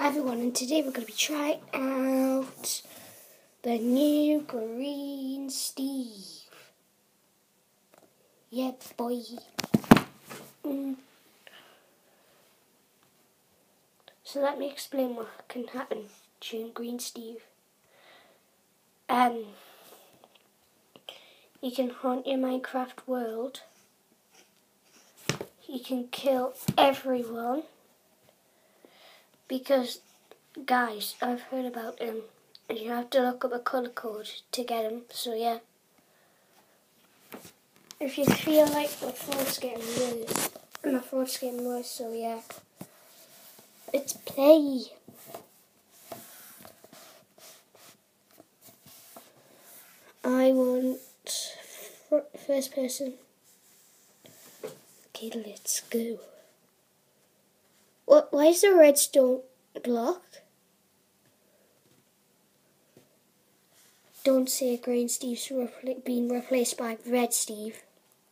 Hi everyone, and today we're going to be trying out the new Green Steve. Yeah, boy. So let me explain what can happen during Green Steve. You can haunt your Minecraft world. You can kill everyone. Because, guys, I've heard about him. And you have to look up a colour code to get him, so yeah. If you feel like my throat's getting worse, so yeah. Let's play. I want first person. Okay, let's go. What? Why is the redstone block? Don't say Green Steve's being replaced by Red Steve.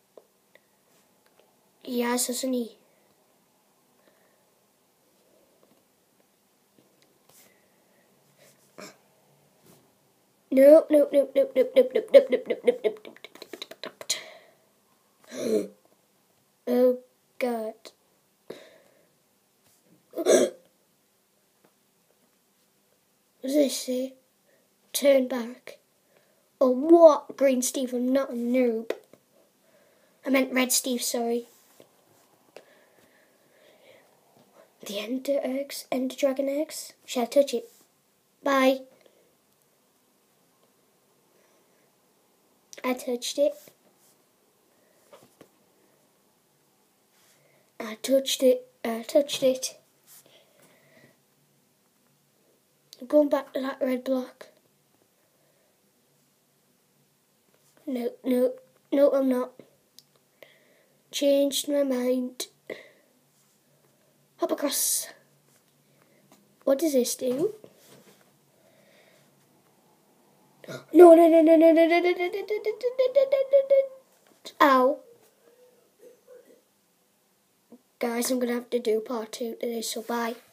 He has, hasn't he? Nope. Oh God. What does this say? Turn back. Oh, what? Green Steve, I'm not a noob. I meant Red Steve, sorry. The Ender Dragon eggs. Shall I touch it? Bye. I touched it. I touched it. I'm going back to that red block. No, I'm not. Changed my mind. Hop across. What does this do? No. Ow. Guys, I'm going to have to do part 2 to this, so bye.